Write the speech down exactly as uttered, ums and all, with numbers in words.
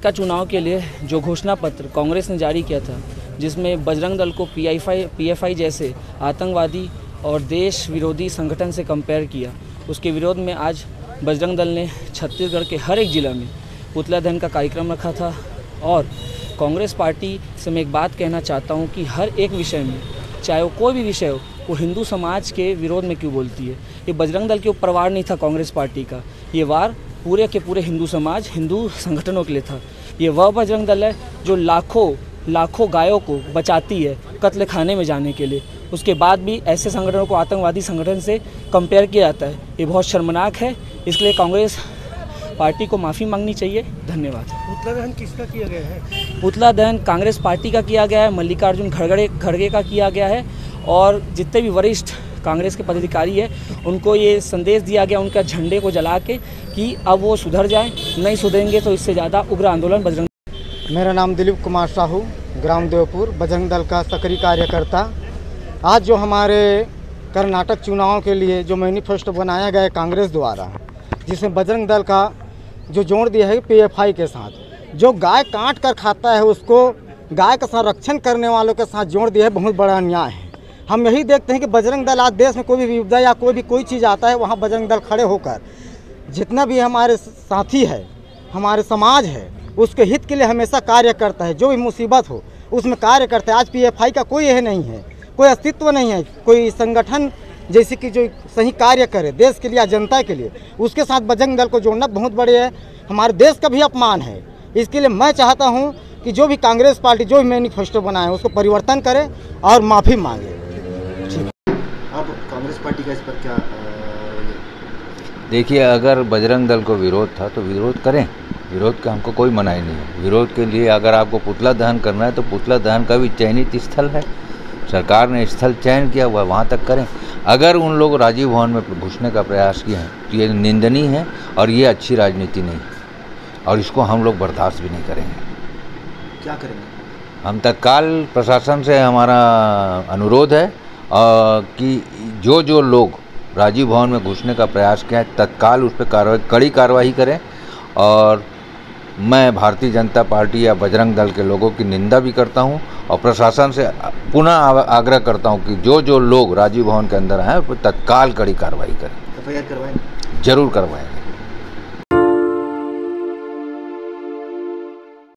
का चुनाव के लिए जो घोषणा पत्र कांग्रेस ने जारी किया था, जिसमें बजरंग दल को पीएफआई पीएफआई जैसे आतंकवादी और देश विरोधी संगठन से कंपेयर किया, उसके विरोध में आज बजरंग दल ने छत्तीसगढ़ के हर एक ज़िला में पुतला दहन का कार्यक्रम रखा था। और कांग्रेस पार्टी से मैं एक बात कहना चाहता हूं कि हर एक विषय में, चाहे वो कोई भी विषय हो, वो हिंदू समाज के विरोध में क्यों बोलती है। ये बजरंग दल के ऊपर वार नहीं था कांग्रेस पार्टी का, ये वार पूरे के पूरे हिंदू समाज, हिंदू संगठनों के लिए था। ये वह बजरंग दल है जो लाखों लाखों गायों को बचाती है कत्ल खाने में जाने के लिए, उसके बाद भी ऐसे संगठनों को आतंकवादी संगठन से कंपेयर किया जाता है। ये बहुत शर्मनाक है, इसलिए कांग्रेस पार्टी को माफ़ी मांगनी चाहिए। धन्यवाद। पुतला दहन किसका किया गया है? पुतला दहन कांग्रेस पार्टी का किया गया है, मल्लिकार्जुन खड़गे खड़गे का किया गया है, और जितने भी वरिष्ठ कांग्रेस के पदाधिकारी है उनको ये संदेश दिया गया उनका झंडे को जला के कि अब वो सुधर जाएं, नहीं सुधरेंगे तो इससे ज़्यादा उग्र आंदोलन बजरंग। मेरा नाम दिलीप कुमार साहू, ग्राम देवपुर, बजरंग दल का सक्रिय कार्यकर्ता। आज जो हमारे कर्नाटक चुनाव के लिए जो मैनिफेस्टो बनाया गया है कांग्रेस द्वारा, जिसमें बजरंग दल का जो जोड़ दिया है पीएफआई के साथ, जो गाय काट कर खाता है उसको गाय का संरक्षण करने वालों के साथ जोड़ दिया है, बहुत बड़ा अन्याय है। हम यही देखते हैं कि बजरंग दल आज देश में कोई भी विपदा या कोई भी कोई चीज़ आता है, वहाँ बजरंग दल खड़े होकर जितना भी हमारे साथी है, हमारे समाज है, उसके हित के लिए हमेशा कार्य करता है। जो भी मुसीबत हो उसमें कार्य करता है। आज पीएफआई का कोई यह नहीं है, कोई अस्तित्व नहीं है, कोई संगठन जैसे कि जो सही कार्य करे देश के लिए या जनता के लिए, उसके साथ बजरंग दल को जोड़ना बहुत बड़े है, हमारे देश का भी अपमान है। इसके लिए मैं चाहता हूँ कि जो भी कांग्रेस पार्टी जो भी मैनिफेस्टो बनाए उसको परिवर्तन करे और माफ़ी मांगे। आप कांग्रेस पार्टी का इस पर क्या? देखिए, अगर बजरंग दल को विरोध था तो विरोध करें, विरोध का हमको कोई मनाही नहीं है। विरोध के लिए अगर आपको पुतला दहन करना है तो पुतला दहन का भी चयनित स्थल है, सरकार ने स्थल चयन किया हुआ, वहाँ तक करें। अगर उन लोग राजीव भवन में घुसने का प्रयास किए हैं तो ये निंदनीय है और ये अच्छी राजनीति नहीं है, और इसको हम लोग बर्दाश्त भी नहीं करेंगे। क्या करेंगे? हम तत्काल प्रशासन से हमारा अनुरोध है कि जो जो लोग राजीव भवन में घुसने का प्रयास किया है तत्काल उस पर कार्रवाई कड़ी कार्रवाई करें। और मैं भारतीय जनता पार्टी या बजरंग दल के लोगों की निंदा भी करता हूं और प्रशासन से पुनः आग्रह करता हूं कि जो जो लोग राजीव भवन के अंदर आए उस पर तत्काल कड़ी कार्रवाई करें। एफ आई आर करवाएंगे? जरूर करवाएंगे।